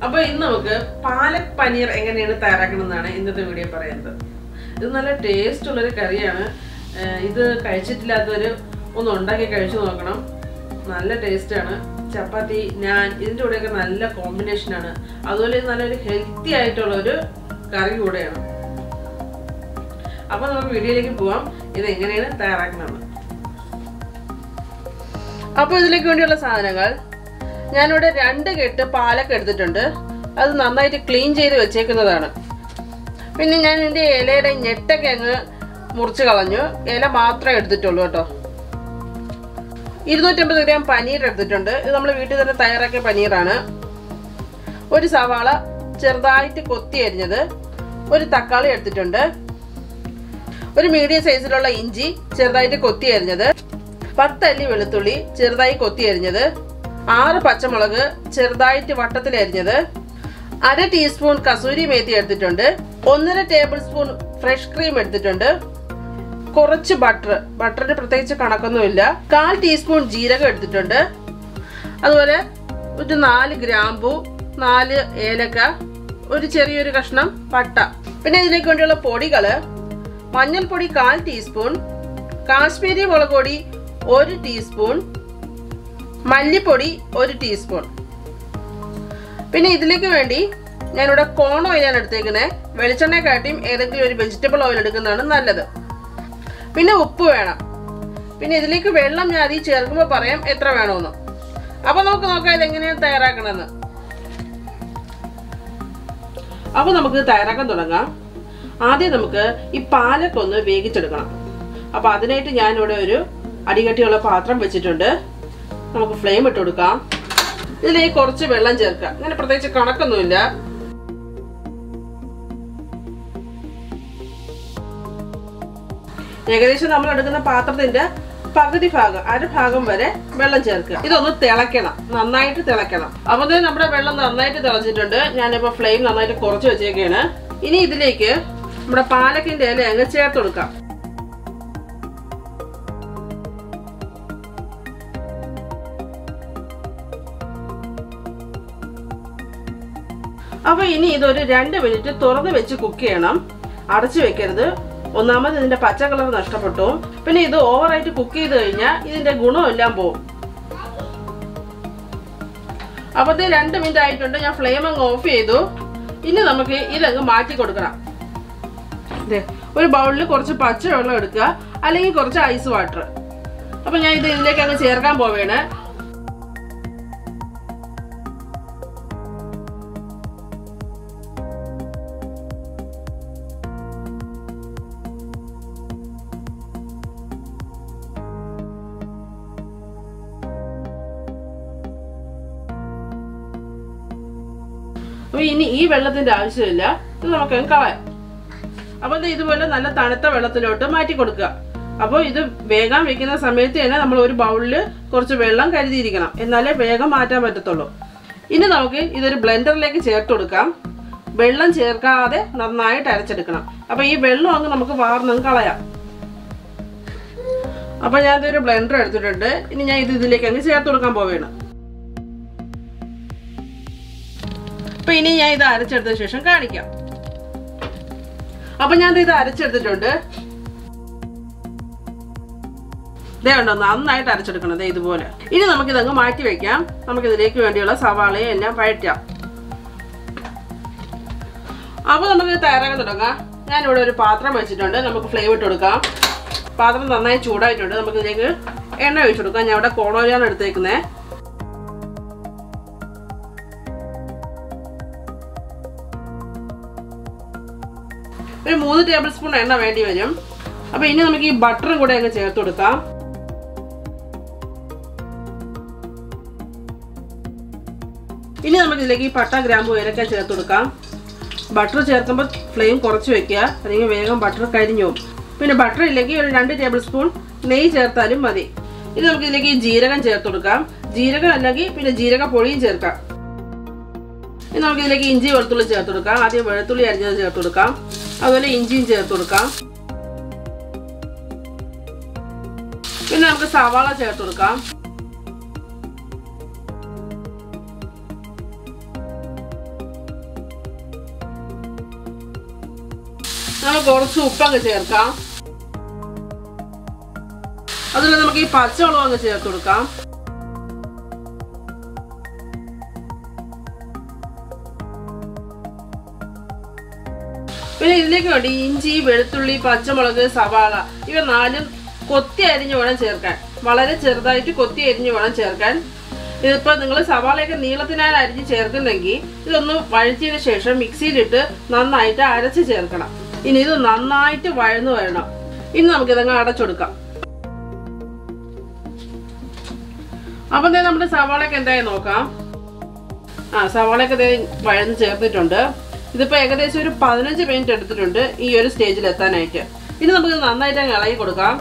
അപ്പോൾ ഇന്ന് നമുക്ക് പാലക് പനീർ എങ്ങനെയാണ് തയ്യാറാക്കണമെന്നാണ് ഇന്നത്തെ വീഡിയോ പറയുന്നത്. ഇത് നല്ല ടേസ്റ്റ് ഉള്ളൊരു കറിയാണ്. ഇത് കഴിച്ചിട്ടില്ലാത്തവർ ഒന്ന് ഉണ്ടാക്കി കഴിച്ചു നോക്കണം. നല്ല ടേസ്റ്റാണ്. ചപ്പാത്തി, നാൻ ഇതിൻ്റെ കൂടെയൊക്കെ നല്ല കോമ്പിനേഷനാണ്. അതുപോലെ ഇത് നല്ലൊരു ഹെൽത്തി ആയിട്ടുള്ള ഒരു കറി കൂടെയാണ്. അപ്പോൾ നമുക്ക് വീഡിയോയിലേക്ക് പോവാം, ഇത് എങ്ങനെയാണ് തയ്യാറാക്കണമെന്ന്. അപ്പോൾ ഇതിലേക്ക് വേണ്ടിയുള്ള സാധനങ്ങൾ ഞാനിവിടെ 2 കെട്ട് പാലൊക്കെ എടുത്തിട്ടുണ്ട്. അത് നന്നായിട്ട് ക്ലീൻ ചെയ്ത് വെച്ചേക്കുന്നതാണ്. പിന്നെ ഞാൻ ഇതിൻ്റെ ഇലയുടെ ഞെട്ടൊക്കെ അങ്ങ് മുറിച്ച് കളഞ്ഞു. ഇല മാത്രമേ എടുത്തിട്ടുള്ളൂ കേട്ടോ. 250 ഗ്രാം പനീർ എടുത്തിട്ടുണ്ട്. ഇത് നമ്മൾ വീട്ടിൽ തന്നെ തയ്യാറാക്കിയ പനീറാണ്. ഒരു സവാള ചെറുതായിട്ട് കൊത്തി അരിഞ്ഞത്, ഒരു തക്കാളി എടുത്തിട്ടുണ്ട്, ഒരു മീഡിയം സൈസിലുള്ള ഇഞ്ചി ചെറുതായിട്ട് കൊത്തി അരിഞ്ഞത്, 10 അല്ലി വെളുത്തുള്ളി ചെറുതായി കൊത്തി അരിഞ്ഞത്, 6 പച്ചമുളക് ചെറുതായിട്ട് വട്ടത്തിൽ അരിഞ്ഞത്, 1/2 ടീസ്പൂൺ കസൂരി മേത്തി എടുത്തിട്ടുണ്ട്, 1.5 ടേബിൾ സ്പൂൺ ഫ്രഷ് ക്രീം എടുത്തിട്ടുണ്ട്, കുറച്ച് ബട്ടറിന് പ്രത്യേകിച്ച് കണക്കൊന്നുമില്ല, 1/4 ടീസ്പൂൺ ജീരകം എടുത്തിട്ടുണ്ട്, അതുപോലെ ഒരു 4 ഗ്രാമ്പു, 4 ഏലക്ക, ഒരു ചെറിയൊരു കഷ്ണം പട്ട. പിന്നെ ഇതിലേക്ക് വേണ്ടിയുള്ള പൊടികള്: മഞ്ഞൾപ്പൊടി 1/4 ടീസ്പൂൺ, കാശ്മീരി മുളക് പൊടി 1 ടീസ്പൂൺ, മല്ലിപ്പൊടി 1 ടീസ്പൂൺ. പിന്നെ ഇതിലേക്ക് വേണ്ടി ഞാനിവിടെ കോൺ ഓയിലാണ് എടുത്തേക്കുന്നത്. വെളിച്ചെണ്ണയെക്കാട്ടിയും ഏതെങ്കിലും ഒരു വെജിറ്റബിൾ ഓയിൽ എടുക്കുന്നതാണ് നല്ലത്. പിന്നെ ഉപ്പ് വേണം. പിന്നെ ഇതിലേക്ക് വെള്ളം ഞാൻ അതിൽ ചേർക്കുമ്പോൾ പറയാം എത്ര വേണമെന്ന്. അപ്പൊ നമുക്ക് നോക്കാം ഇതെങ്ങനെയാണ് തയ്യാറാക്കണമെന്ന്. അപ്പൊ നമുക്ക് തയ്യാറാക്കാൻ തുടങ്ങാം. ആദ്യം നമുക്ക് ഈ പാലൊക്കെ ഒന്ന് വേവിച്ചെടുക്കണം. അപ്പൊ അതിനായിട്ട് ഞാനിവിടെ ഒരു അടികട്ടിയുള്ള പാത്രം വെച്ചിട്ടുണ്ട്. നമുക്ക് ഫ്ലെയിം ഇട്ട് കൊടുക്കാം. ഇതിലേക്ക് കുറച്ച് വെള്ളം ചേർക്കുക. അങ്ങനെ പ്രത്യേകിച്ച് കണക്കൊന്നുമില്ല. ഏകദേശം നമ്മൾ എടുക്കുന്ന പാത്രത്തിന്റെ പകുതി ഭാഗം, 1/2 ഭാഗം വരെ വെള്ളം ചേർക്കുക. ഇതൊന്ന് തിളയ്ക്കണം, നന്നായിട്ട് തിളയ്ക്കണം. അപ്പോൾ നമ്മുടെ വെള്ളം നന്നായിട്ട് തിളച്ചിട്ടുണ്ട്. ഞാനിപ്പോ ഫ്ലെയിം നന്നായിട്ട് കുറച്ച് വെച്ചേക്കാണ്. ഇനി ഇതിലേക്ക് നമ്മുടെ പാലക്കിന്റെ ഇല അങ്ങ് ചേർത്ത് കൊടുക്കാം. അപ്പൊ ഇനി ഇതൊരു 2 മിനിറ്റ് തുറന്ന് വെച്ച് കുക്ക് ചെയ്യണം. അടച്ചു വെക്കരുത്. ഒന്നാമത് ഇതിന്റെ പച്ച കളർ നഷ്ടപ്പെട്ടു. പിന്നെ ഇത് ഓവറായിട്ട് കുക്ക് ചെയ്ത് കഴിഞ്ഞാൽ ഇതിന്റെ ഗുണമെല്ലാം പോകും. അപ്പത്തേ 2 മിനിറ്റ് ആയിട്ടുണ്ട്. ഞാൻ ഫ്ലെയിം അങ്ങ് ഓഫ് ചെയ്തു. ഇനി നമുക്ക് ഇതങ്ങ് മാറ്റി കൊടുക്കണം. ഒരു ബൗളിൽ കുറച്ച് പച്ചവെള്ളം എടുക്കുക, അല്ലെങ്കിൽ കുറച്ച് ഐസ് വാട്ടർ. അപ്പൊ ഞാൻ ഇത് ഇതിലേക്ക് അങ്ങ് ചേർക്കാൻ പോവേണ്. അപ്പൊ ഇനി ഈ വെള്ളത്തിന്റെ ആവശ്യമില്ല, ഇത് നമുക്ക് കളയാം. അപ്പൊ ഇതുപോലെ നല്ല തണുത്ത വെള്ളത്തിലോട്ട് മാറ്റി കൊടുക്കുക. അപ്പോൾ ഇത് വേഗം വെക്കുന്ന സമയത്ത് തന്നെ നമ്മൾ ഒരു ബൗളിൽ കുറച്ച് വെള്ളം കരുതിയിരിക്കണം, എന്നാലേ വേഗം മാറ്റാൻ പറ്റത്തുള്ളൂ. ഇനി നമുക്ക് ഇതൊരു ബ്ലെൻഡറിലേക്ക് ചേർത്ത് കൊടുക്കാം. വെള്ളം ചേർക്കാതെ നന്നായിട്ട് അരച്ചെടുക്കണം. അപ്പൊ ഈ വെള്ളം അങ്ങ് നമുക്ക് വാർന്നങ്ങ് കളയാം. അപ്പൊ ഞാൻ ഇതൊരു ബ്ലെൻഡർ എടുത്തിട്ടുണ്ട്. ഇനി ഞാൻ ഇതിലേക്ക് അങ്ങ് ചേർത്ത് കൊടുക്കാൻ പോവുകയാണ്. അപ്പൊ ഇനി ഞാൻ ഇത് അരച്ചെടുത്തതിന് ശേഷം കാണിക്കാം. അപ്പൊ ഞാൻ ഇത് അരച്ചെടുത്തിട്ടുണ്ട്. ഇതേണ്ടോ, നന്നായിട്ട് അരച്ചെടുക്കണം ഇതുപോലെ. ഇനി നമുക്കിതങ്ങ് മാറ്റി വെക്കാം. നമുക്കിതിലേക്ക് വേണ്ടിയുള്ള സവാളയും എല്ലാം വഴറ്റാം. അപ്പൊ നമുക്ക് തയ്യാറാക്കാൻ തുടങ്ങാം. ഞാനിവിടെ ഒരു പാത്രം വെച്ചിട്ടുണ്ട്. നമുക്ക് ഫ്ലെയിം ഇട്ട് കൊടുക്കാം. പാത്രം നന്നായി ചൂടായിട്ടുണ്ട്. നമുക്ക് ഇതിലേക്ക് എണ്ണ ഒഴിച്ചു കൊടുക്കാം. ഞാൻ ഇവിടെ കോൺ ഓയിലാണ് എടുത്തേക്കുന്നത്. ഒരു 3 ടേബിൾ സ്പൂൺ എണ്ണ വേണ്ടി വരും. അപ്പൊ ഇനി നമുക്ക് ഈ ബട്ടറും കൂടെ അങ്ങ് ചേർത്ത് കൊടുക്കാം. ഇനി നമുക്ക് ഇതിലേക്ക് ഈ പട്ട, ഗ്രാമ്പു, ഏലക്ക ചേർത്ത് കൊടുക്കാം. ബട്ടർ ചേർക്കുമ്പോൾ ഫ്ലെയിം കുറച്ച് വെക്കുക, അല്ലെങ്കിൽ വേഗം ബട്ടർ കരിഞ്ഞു പോകും. പിന്നെ ബട്ടർ ഇല്ലെങ്കിൽ ഒരു 2 ടേബിൾ സ്പൂൺ നെയ്യ് ചേർത്താലും മതി. ഇനി നമുക്ക് ഇതിലേക്ക് ഈ ജീരകം ചേർത്ത് കൊടുക്കാം. ജീരകം അല്ലെങ്കിൽ പിന്നെ ജീരക പൊടിയും ചേർക്കാം. ഇനി നമുക്ക് ഇതിലേക്ക് ഇഞ്ചി, വെളുത്തുള്ളി ചേർത്ത് കൊടുക്കാം. ആദ്യം വെളുത്തുള്ളി അരിഞ്ഞത് ചേർത്ത് കൊടുക്കാം. അതുപോലെ ഇഞ്ചിയും ചേർത്ത് കൊടുക്കാം. പിന്നെ നമുക്ക് സവാള ചേർത്ത് കൊടുക്കാം. നമുക്ക് കുറച്ച് ഉപ്പങ്ങ് ചേർക്കാം. അതുപോലെ നമുക്ക് ഈ പച്ചമുളക് അങ്ങ് ചേർത്ത് കൊടുക്കാം. പിന്നെ ഇതിലേക്ക് വേണ്ടി ഇഞ്ചി, വെളുത്തുള്ളി, പച്ചമുളക്, സവാള ഇവ 4 കൊത്തി അരിഞ്ഞ് വേണം ചേർക്കാൻ. വളരെ ചെറുതായിട്ട് കൊത്തി അരിഞ്ഞ് വേണം ചേർക്കാൻ. ഇതിപ്പോ നിങ്ങൾ സവാളയൊക്കെ നീളത്തിനായി അരിഞ്ഞ് ചേർക്കുന്നെങ്കിൽ ഇതൊന്ന് വഴറ്റിയതിനു ശേഷം മിക്സിയിലിട്ട് നന്നായിട്ട് അരച്ച് ചേർക്കണം. ഇനി ഇത് നന്നായിട്ട് വഴന്നു വരണം. ഇനി നമുക്കിതങ്ങ് അടച്ചെടുക്കാം. അപ്പൊ നമ്മുടെ സവാളയൊക്കെ എന്തായാലും നോക്കാം. സവാളയൊക്കെ വഴന്ന് ചേർത്തിട്ടുണ്ട്. ഇതിപ്പോ ഏകദേശം ഒരു 15 മിനിറ്റ് എടുത്തിട്ടുണ്ട് ഈ ഒരു സ്റ്റേജിൽ എത്താനായിട്ട്. ഇനി നമുക്ക് നന്നായിട്ട് അങ്ങ് ഇളകി കൊടുക്കാം.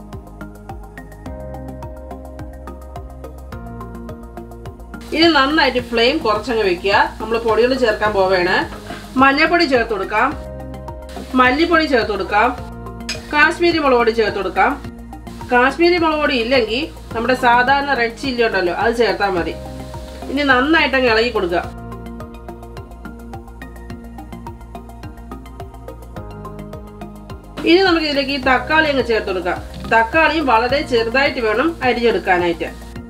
ഇനി നന്നായിട്ട് ഫ്ലെയിം കുറച്ചങ്ങ് വെക്കുക. നമ്മൾ പൊടികൾ ചേർക്കാൻ പോവുകയാണ്. മഞ്ഞൾപ്പൊടി ചേർത്ത് കൊടുക്കാം, മല്ലിപ്പൊടി ചേർത്ത് കൊടുക്കാം, കാശ്മീരി മുളക് പൊടി ചേർത്ത് കൊടുക്കാം. കാശ്മീരി മുളക് പൊടി ഇല്ലെങ്കിൽ നമ്മുടെ സാധാരണ റെഡ് ചില്ലി ഉണ്ടല്ലോ, അത് ചേർത്താൽ മതി. ഇനി നന്നായിട്ട് അങ്ങ് ഇളകി കൊടുക്കുക. ഇനി നമുക്ക് ഇതിലേക്ക് ഈ തക്കാളി അങ്ങ് ചേർത്ത് കൊടുക്കാം. തക്കാളിയും വളരെ ചെറുതായിട്ട് വേണം അരിഞ്ഞെടുക്കാനായിട്ട്.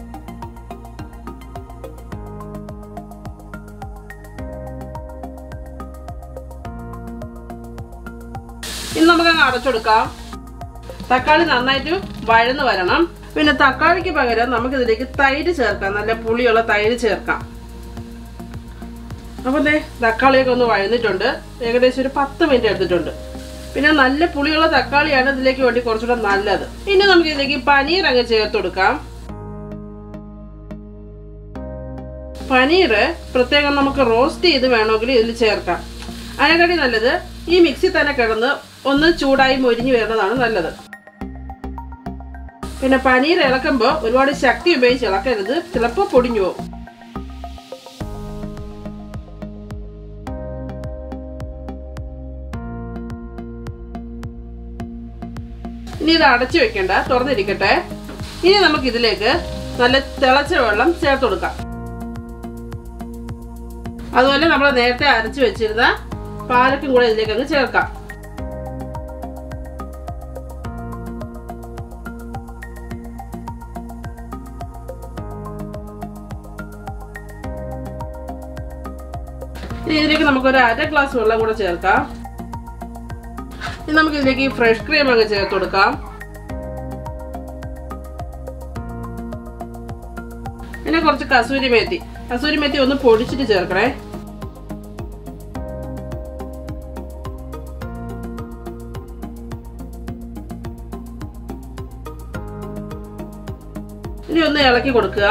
ഇനി നമുക്ക് അങ്ങ് അടച്ചെടുക്കാം. തക്കാളി നന്നായിട്ട് വഴന്ന് വരണം. പിന്നെ തക്കാളിക്ക് പകരം നമുക്ക് ഇതിലേക്ക് തൈര് ചേർക്കാം. നല്ല പുളിയുള്ള തൈര് ചേർക്കാം. അപ്പൊ തക്കാളിയൊക്കെ ഒന്ന് വഴന്നിട്ടുണ്ട്. ഏകദേശം ഒരു 10 മിനിറ്റ് എടുത്തിട്ടുണ്ട്. പിന്നെ നല്ല പുളിയുള്ള തക്കാളിയാണ് ഇതിലേക്ക് വേണ്ടി കുറച്ചുകൂടെ നല്ലത്. ഇനി നമുക്ക് ഇതിലേക്ക് പനീർ അങ്ങ് ചേർത്ത് കൊടുക്കാം. പനീർ പ്രത്യേകം നമുക്ക് റോസ്റ്റ് ചെയ്ത് വേണമെങ്കിൽ ഇതിൽ ചേർക്കാം. അതിനെക്കാട്ടി നല്ലത് ഈ മിക്സി തന്നെ കിടന്ന് ഒന്ന് ചൂടായി മൊരിഞ്ഞു വരുന്നതാണ് നല്ലത്. പിന്നെ പനീർ ഇളക്കുമ്പോൾ ഒരുപാട് ശക്തി ഉപയോഗിച്ച് ഇളക്കരുത്, ചിലപ്പോൾ പൊടിഞ്ഞു പോകും. ഇനി ഇത് അടച്ചു വെക്കണ്ട, തുറന്നിരിക്കട്ടെ. ഇനി നമുക്ക് ഇതിലേക്ക് നല്ല തിളച്ച വെള്ളം ചേർത്ത് കൊടുക്കാം. അതുപോലെ നമ്മൾ നേരത്തെ അരച്ചു വെച്ചിരുന്ന പാലക്കും കൂടെ ഇതിലേക്ക് അങ്ങ് ചേർക്കാം. ഇനി ഇതിലേക്ക് നമുക്കൊരു 1/2 ഗ്ലാസ് വെള്ളം കൂടെ ചേർക്കാം. ഇനി നമുക്ക് ഇതിലേക്ക് ഫ്രഷ് ക്രീം അങ്ങ് ചേർത്ത് കൊടുക്കാം. പിന്നെ കുറച്ച് കസൂരി മേത്തി ഒന്ന് പൊടിച്ചിട്ട് ചേർക്കണേ. ഇനി ഒന്ന് ഇളക്കി കൊടുക്കുക.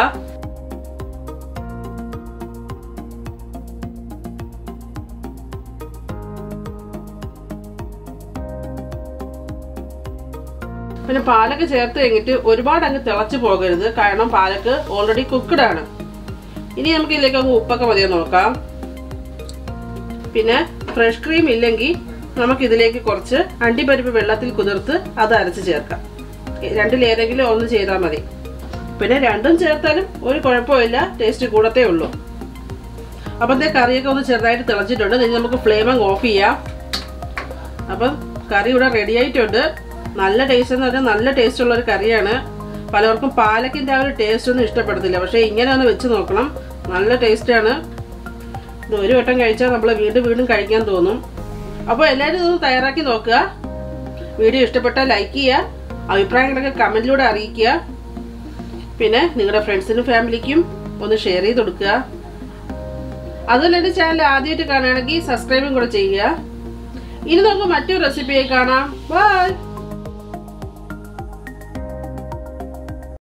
പിന്നെ പാലക്ക് ചേർത്ത് കഴിഞ്ഞിട്ട് ഒരുപാട് അങ്ങ് തിളച്ചു പോകരുത്, കാരണം പാലക്ക് ഓൾറെഡി കുക്ക്ഡ് ആണ്. ഇനി നമുക്ക് ഇതിലേക്ക് അങ്ങ് ഉപ്പൊക്കെ മതിയോ നോക്കാം. പിന്നെ ഫ്രഷ് ക്രീം ഇല്ലെങ്കിൽ നമുക്ക് ഇതിലേക്ക് കുറച്ച് അണ്ടിപ്പരിപ്പ് വെള്ളത്തിൽ കുതിർത്ത് അത് അരച്ച് ചേർക്കാം. 2 ഒന്ന് ചെയ്താൽ മതി. പിന്നെ 2 ചേർത്താലും ഒരു കുഴപ്പമില്ല, ടേസ്റ്റ് കൂടത്തേ ഉള്ളൂ. അപ്പം കറിയൊക്കെ ഒന്ന് ചെറുതായിട്ട് തിളച്ചിട്ടുണ്ട്. ഇനി നമുക്ക് ഫ്ലെയിം അങ്ങ് ഓഫ് ചെയ്യാം. അപ്പം കറി ഇവിടെ റെഡി ആയിട്ടുണ്ട്. നല്ല ടേസ്റ്റ് എന്ന് പറഞ്ഞാൽ നല്ല ടേസ്റ്റ് ഉള്ള ഒരു കറിയാണ്. പലർക്കും പാലക്കിൻ്റെ ആ ഒരു ടേസ്റ്റ് ഒന്നും ഇഷ്ടപ്പെടത്തില്ല, പക്ഷേ ഇങ്ങനെ ഒന്ന് വെച്ച് നോക്കണം, നല്ല ടേസ്റ്റാണ്. ഇത് ഒരു വട്ടം കഴിച്ചാൽ നമ്മൾ വീണ്ടും കഴിക്കാൻ തോന്നും. അപ്പോൾ എല്ലാവരും ഇതൊന്ന് തയ്യാറാക്കി നോക്കുക. വീഡിയോ ഇഷ്ടപ്പെട്ടാൽ ലൈക്ക് ചെയ്യുക, അഭിപ്രായങ്ങളൊക്കെ കമൻറ്റിലൂടെ അറിയിക്കുക. പിന്നെ നിങ്ങളുടെ ഫ്രണ്ട്സിനും ഫാമിലിക്കും ഒന്ന് ഷെയർ ചെയ്ത് കൊടുക്കുക. അതുപോലെ എൻ്റെ ചാനൽ ആദ്യമായിട്ട് കാണുകയാണെങ്കിൽ സബ്സ്ക്രൈബും കൂടെ ചെയ്യുക. ഇനി നമുക്ക് മറ്റൊരു റെസിപ്പിയായി കാണാം. ബൈ.